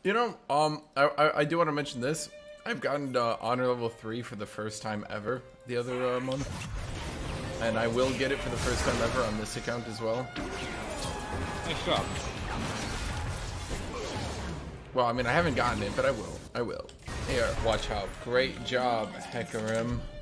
You know, I do want to mention this. I've gotten to honor level 3 for the first time ever the other month. And I will get it for the first time ever on this account as well. Nice job. Well, I mean, I haven't gotten it, but I will. I will. Here, watch out. Great job, Hecarim.